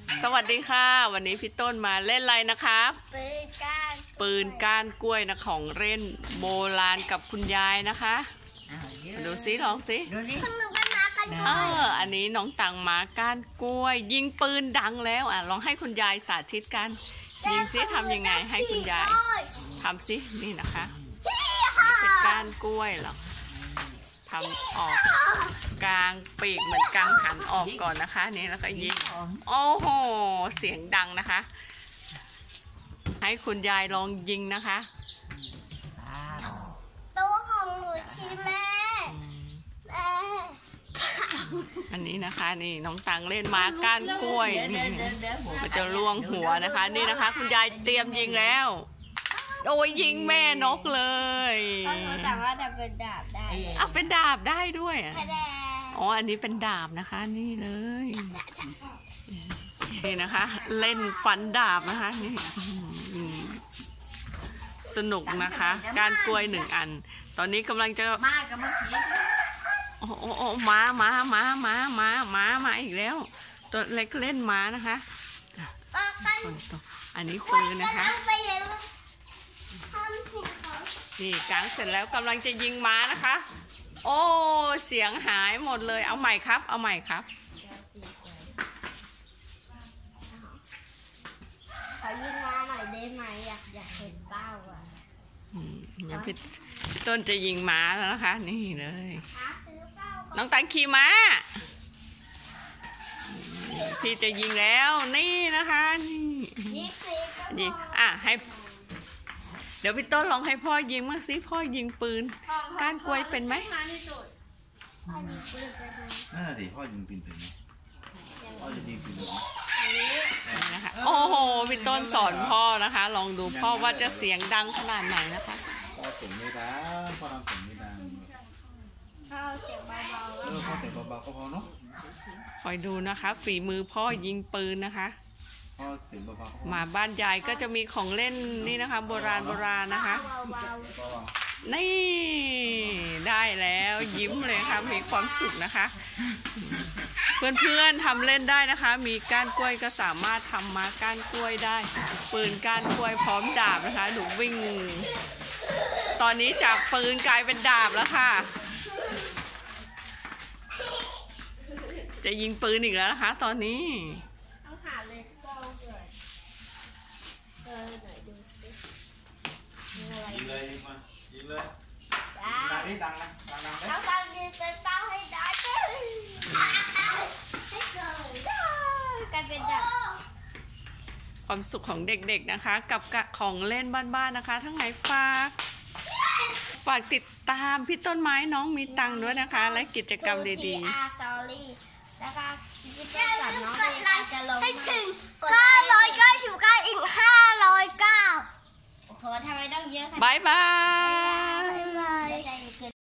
สวัสดีค่ะวันนี้พี่ต้นมาเล่นอะไรนะครับปืนก้านกล้วยนะของเล่นโบราณกับคุณยายนะคะดูสิลองสิอันนี้น้องตังมาก้านกล้วยยิงปืนดังแล้วลองให้คุณยายสาธิตกันยิงสิทำยังไงให้คุณยายทำสินี่นะคะนี่เป็นก้านกล้วยหรอทำออกกลางปีกเหมือนกลางหันออกก่อนนะคะนี่แล้วก็ยิงโอ้โหเสียงดังนะคะให้คุณยายลองยิงนะคะตัวของหนูชีแม่อันนี้นะคะนี่น้องตังเล่นม้าก้านกล้วยนี่มันจะล่วงหัวนะคะนี่นะคะคุณยายเตรียมยิงแล้วโอ้ยยิงแม่นกเลยก็สามารถทำเป็นดาบได้เป็นดาบได้ด้วยอ๋ออันนี้เป็นดาบนะคะนี่เลยนี่นะคะเล่นฟันดาบนะคะนี่สนุกนะคะก้านกล้วย1 อันตอนนี้กำลังจะโอ้ม้าอีกแล้วตัวเล็กเล่นม้านะคะอันนี้ปืนนะคะนี่กางเสร็จแล้วกำลังจะยิงม้านะคะโอ้เสียงหายหมดเลยเอาใหม่ครับเอาใหม่ครับขอยิงม้าหน่อยได้ไหมอยากเห็นเป้าเดี๋ยวพี่ต้นจะยิงม้าแล้วนะคะนี่เลยน้องตังขี่ม้าพี่จะยิงแล้วนี่นะคะนี่ยิงให้เดี๋ยวพี่ต้นลองให้พ่อยิงมั่งสิพ่อยิงปืนก้านกล้วยเป็นไหมดิพ่อยิงปืนเป็นไหมพ่อจะยิงปืนไหมนะคะโอ้โหพี่ต้นสอนพ่อนะคะลองดูพ่อว่าจะเสียงดังขนาดไหนนะคะพ่อเสียงไม่ดังพ่อทำเสียงไม่ดังพ่อเสียงเบาๆพ่อเสียงเบาๆก็พอเนาะคอยดูนะคะฝีมือพ่อยิงปืนนะคะมาบ้านยายก็จะมีของเล่นนี่นะคะโบราณนะคะนี่ได้แล้วยิ้มเลยค่ะมีความสุขนะคะเพื่อนๆทำเล่นได้นะคะมีก้านกล้วยก็สามารถทำมาก้านกล้วยได้ปืนก้านกล้วยพร้อมดาบนะคะหนูวิ่งตอนนี้จากปืนกลายเป็นดาบแล้วค่ะจะยิงปืนอีกแล้วนะคะตอนนี้ต้องหาเลยยิงเลยยิงเลยดังนี่ดังนะดังเลยแล้วการยิงเป็นเป้าให้ได้ให้เกิดการเป็นดาบความสุขของเด็กๆนะคะกับของเล่นบ้านๆนะคะทั้งไหนฝากติดตามพี่ต้นไม้น้องมีตังด้วยนะคะและกิจกรรมดีๆแล้วก็พี่ต้นสอนน้องในการจะลงให้ถึง999อีก509โอ้โหทำไมต้องเยอะขนาดบ๊ายบาย